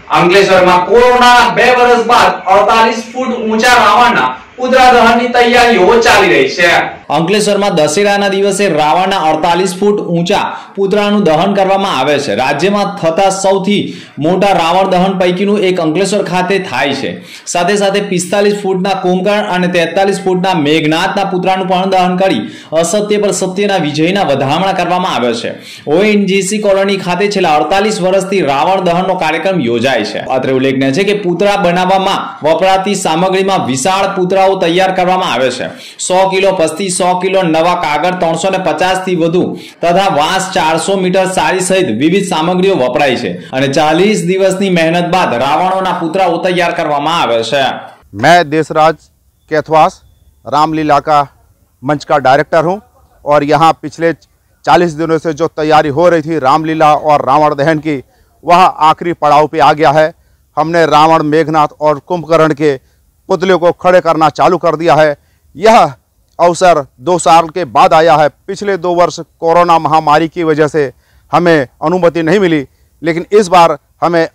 अंकलेश्वर में कोरोना 2 वर्ष बाद 48 फूट ऊंचा रावणना पुतळा दहनની તૈયારીઓ ચાલી રહી છે। અંકલેશ્વરમાં દશેરાના દિવસે રાવણના 48 ફૂટ ઊંચા પુતળાનું દહન કરવામાં આવે છે। રાજ્યમાં થતા સૌથી મોટા રાવણ દહન પૈકીનું એક અંકલેશ્વર ખાતે થાય છે। સાથે સાથે 45 ફૂટના કુંભકર્ણ અને 43 ફૂટના મેઘનાથના પુતળાનું પણ દહન કરી અસત્ય પર સત્યના વિજયના વધામણા કરવામાં આવ્યો છે। ઓએનજીસી કોલોની ખાતે છેલ્લા 48 વર્ષથી રાવણ દહનનો કાર્યક્રમ યોજાય છે। અત્રે ઉલ્લેખનીય છે કે પુતળા બનાવવામાં વપરાતી સામગ્રીમાં વિશાળ પુતળાઓ તૈયાર કરવામાં આવે છે। 100 કિલો પસ્તી, 100 કિલો નવા કાગળ, 350 થી વધુ તથા વાંસ, 400 મીટર સાડી સહિત વિવિધ સામગ્રીઓ વપરાય છે અને 40 દિવસની મહેનત બાદ રાવણોના પુતળાઓ તૈયાર કરવામાં આવે છે। मैं देशराज कैथवास रामलीला का मंच का डायरेक्टर हूं और यहां पिछले 40 दिनों से जो तैयारी हो रही थी रामलीला और रावण दहन की, वह आखिरी पड़ाव पे आ गया है। हमने रावण, मेघनाथ और कुंभकर्ण के पुतले को खड़े करना चालू कर दिया है। यह अवसर 2 साल के बाद आया है। पिछले 2 वर्ष कोरोना महामारी की वजह से हमें अनुमति नहीं मिली, लेकिन इस बार हमें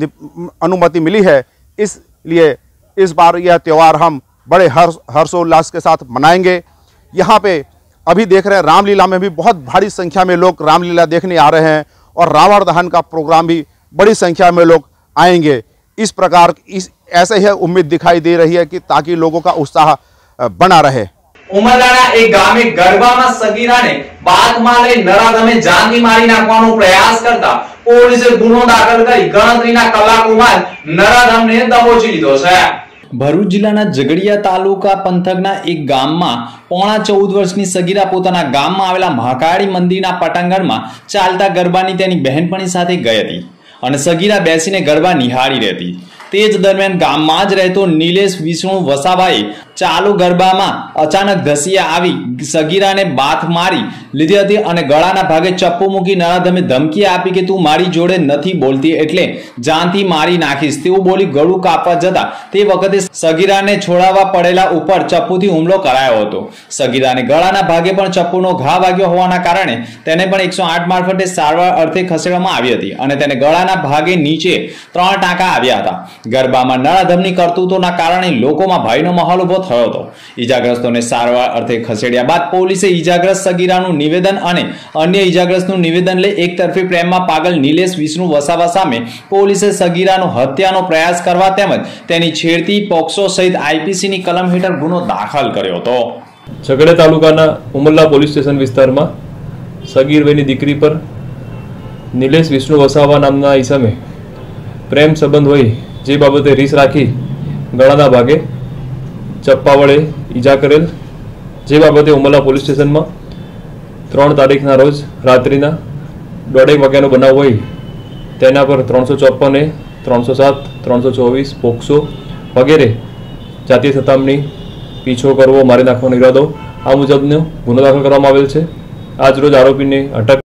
अनुमति मिली है। इसलिए इस बार यह त्यौहार हम बड़े हर्षोल्लास के साथ मनाएंगे। यहाँ पे अभी देख रहे हैं रामलीला में भी बहुत भारी संख्या में लोग रामलीला देखने आ रहे हैं और रावण दहन का प्रोग्राम भी बड़ी संख्या में लोग आएंगे। इस प्रकार ऐसे ही उम्मीद दिखाई दे रही है कि ताकि लोगों का उत्साह बना रहे। ઉમરલાના એક ગામે ગરબામાં સગીરાને બાથમાં લઈ નરાધમે જાનથી મારી નાખવાનો પ્રયાસ કરતા પોલીસે ગુનો દાખલ કરી ગણતરીના કલાકોમાં નરાધમને દબોચી લીધો છે। ભરૂચ જિલ્લાના ઝઘડિયા તાલુકા પંથકના એક ગામમાં 14 વર્ષની સગીરા પોતાના ગામમાં આવેલા મહાકાળી મંદિરના પટાંગણમાં ચાલતા ગરબાની તેની બહેનપણી સાથે ગઈ હતી અને સગીરા બેસીને ગરબા નિહાળી રહેતી। તે જ દરમિયાન ગામમાં જ રહેતો નિલેશ વિષ્ણુ વસાવાએ ચાલુ ગરબામાં અચાનક ધસીયા આવી સગીરાને બાથ મારી લીધી હતી અને ગળાના ભાગે ચપ્પુ મૂકી નરાધમે ધમકી આપી કે તું મારી જોડે નથી બોલતી એટલે જાનથી મારી નાખીશ તેવું બોલી ગળું કાપવા જતા તે વખતે સગીરાને છોડાવવા પડેલા ઉપર ચપ્પુથી હુમલો કરાયો હતો। સગીરાને ગળાના ભાગે પણ ચપ્પુનો ઘા વાગ્યો હોવાના કારણે તેને પણ 108 મારફતે સારવાર અર્થે ખસેડવામાં આવી હતી અને તેને ગળાના ભાગે નીચે 3 ટાંકા આવ્યા હતા। ગરબામાં નરાધમની કરતૂતોના કારણે લોકોમાં ભયનો માહોલ ઉભો થયો હતો। ઈજાગ્રસ્તોને સારવાર અર્થે ખસેડ્યા બાદ પોલીસે ઈજાગ્રસ્ત સગીરાનું નિવેદન અને અન્ય ઈજાગ્રસ્તનું નિવેદન લઈ એકતરફી પ્રેમમાં પાગલ નિલેશ વિષ્ણુ વસાવા સામે પોલીસે સગીરાનો હત્યાનો પ્રયાસ કરવા તેમજ તેની છેડતી પોક્સો સહિત આઈપીસીની કલમ હેઠળ ગુનો દાખલ કર્યો હતો। ઝઘડિયા તાલુકાના ઉમરલા પોલીસ સ્ટેશન વિસ્તારમાં સગીર વયની દીકરી પર નિલેશ વિષ્ણુ વસાવા નામના ઈસમે પ્રેમ સંબંધ હોય જે બાબતે રીસ રાખી ગળાના ભાગે ચપ્પા વડે ઈજા કરેલ, જે બાબતે ઉમરલા પોલીસ સ્ટેશનમાં 3 તારીખના રોજ રાત્રિના 1:30 વાગ્યાનો બનાવ હોય તેના પર 354A, 307, 324 પોક્સો વગેરે જાતીય સતામણી, પીછો કરવો, મારી નાખવાનો ઈરાદો આ મુજબનો ગુનો દાખલ કરવામાં આવેલ છે। આજ રોજ આરોપીને અટક